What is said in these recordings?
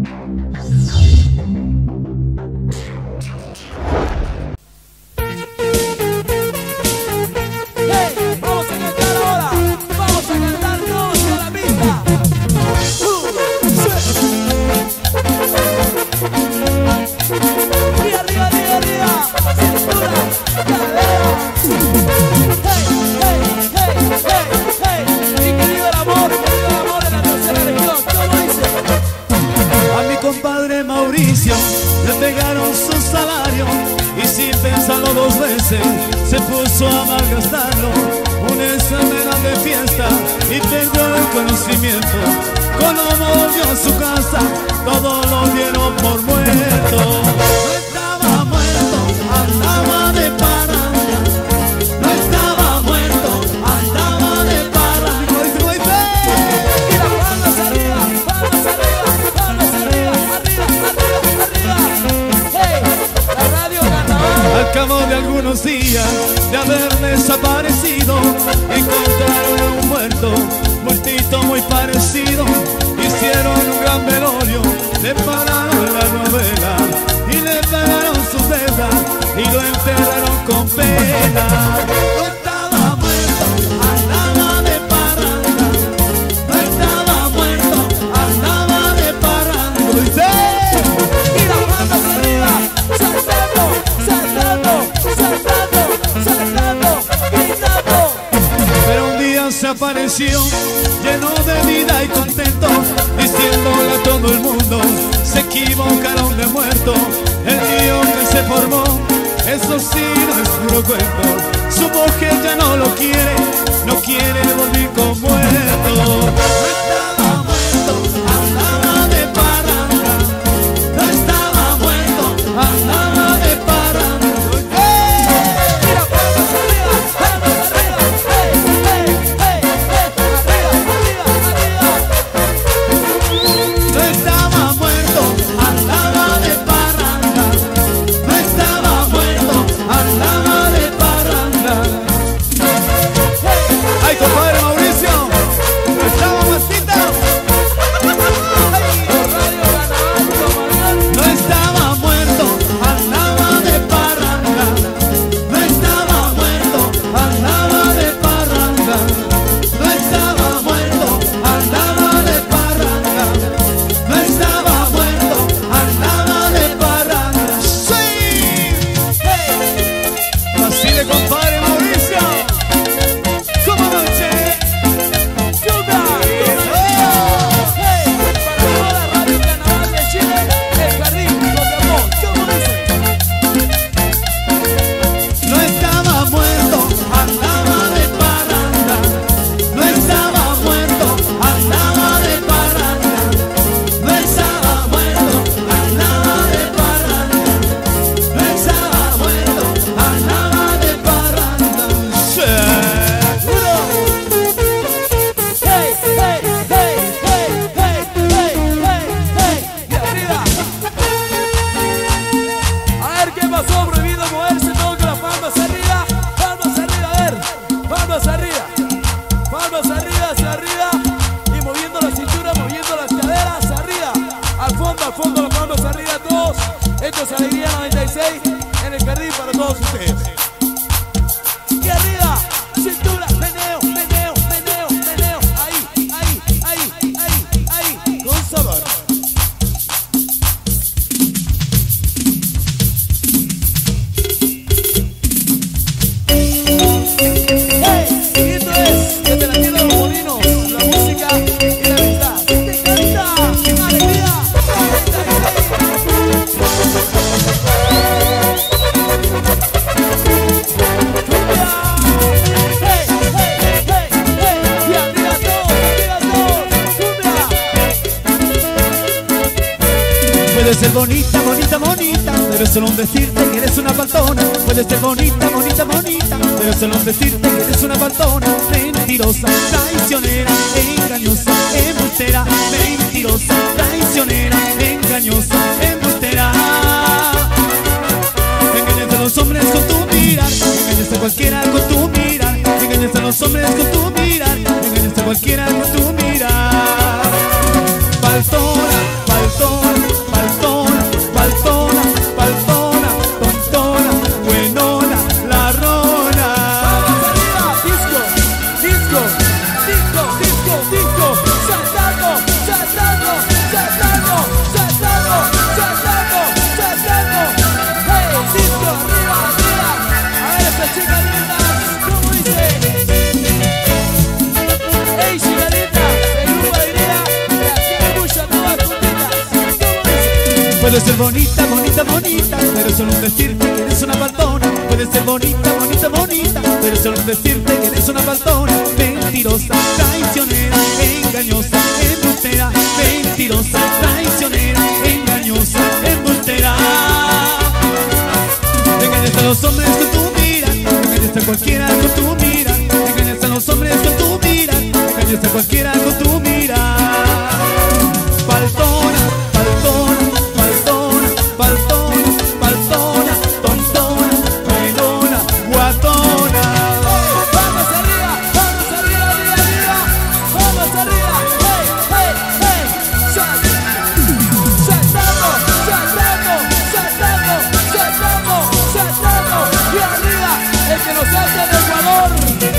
Le pegaron su salario y sin pensarlo dos veces se puso a malgastarlo. Una semana de fiesta y perdió el conocimiento. Cuando volvió a su casa todo lo dieron por muerto. No estaba muerto, andaba de parranda. No estaba muerto, andaba de parranda. Y las palmas arriba, palmas arriba, palmas arriba, arriba, arriba. Al cabo de algunos días de haber desaparecido, encontraron a un muertito muy parecido. Hicieron un gran velorio, le pararon la novela y le pagaron sus deudas y lo enterraron con pena. No estaba muerto, andaba de parranda. No estaba muerto, andaba de parranda. Y las manos arriba, saltando, saltando, saltando, saltando, gritando. Pero un día se apareció lleno de vida y contento, diciéndole a todo el mundo: se equivocaron de muerto. El lío que se formó, eso sí no es puro cuento. Su mujer ya no lo quiere, no quiere volver con muerto. No estaba muerto, andaba de parranda. No estaba muerto, andaba de parranda. Mira, palmas arriba, palmas arriba. Hey, hey, hey, hey, arriba, arriba, arriba. No estaba muerto, andaba de parranda. No estaba muerto, andaba de parranda. Ay, compadre Mauricio, no estaba muertito. No estaba muerto, andaba de parranda. No estaba muerto, andaba de parranda. No estaba muerto, andaba de parranda. No estaba muerto, andaba de parranda. ¡Sí! ¡Hey! Así de compadre Mauricio. ¿Cómo no, che? ¡Yuga! ¡Hey! Para toda la radio Carnaval de Chile, el jardín donde amor. ¿Cómo dice? No estaba muerto, andaba de parranda. No estaba muerto, andaba de parranda. No estaba muerto, andaba de parranda. No estaba muerto, andaba de parranda. ¡Seguro! ¡Hey, hey, hey, hey, hey, hey, hey, hey! ¡Y arriba! A ver qué pasó, prohibido moverse, todo con las palmas arriba. Palmas arriba, a ver. Palmas arriba. Palmas arriba, hacia arriba. Y moviendo la cintura, moviendo las caderas, arriba. Al fondo, las palmas arriba, todos. Esto es Alegría 96 en el jardín para todos ustedes. Y arriba, cintura, meneo, meneo, meneo, meneo. Ahí, ahí, ahí, ahí, ahí. Con sabor. Hey, y esto es desde la tierra de los molinos, la música y la amistad. ¡Te canta! ¡Alegría! ¡Hey, hey, hey, hey! ¡Y arriba todos, cumbia! Puedes ser bonita, bonita, bonita, pero solo decirte que eres una faltona. Puedes ser bonita, bonita, bonita, pero solo decirte que eres una faltona. Mentirosa, traicionera, engañosa, embustera. Mentirosa, traicionera, engañosa, embustera. Engañas a los hombres con tu mirar, engañas a cualquiera con tu mirar. Engañas a los hombres con tu mirar, engañas a cualquiera con tu mirar. Faltona, faltona, Puedes ser bonita, bonita, bonita, pero solo decirte que eres una faltona. Puedes ser bonita, bonita, bonita, pero solo decirte que eres una faltona. Mentirosa, traicionera, engañosa, embustera. Mentirosa, traicionera, engañosa, embustera. Engañas a los hombres con tu mira, engañas a cualquiera con tu mira. Engañas a los hombres con tu mira, engañas a cualquiera con tu mira. Faltona, faltona, faltona, faltona, faltona, tontona, pelona, guatona. Vamos arriba, arriba, arriba. Vamos arriba, hey, hey, hey. Saltando, saltando, saltando, saltando, saltando. Y arriba, el que nos hace de Ecuador.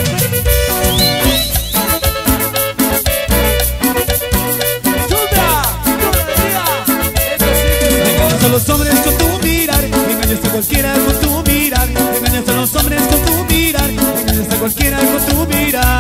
Engañas a los hombres con tu mirar, engañas a cualquiera con tu mirar. Engañas a los hombres con tu mirar, engañas a cualquiera con tu mirar.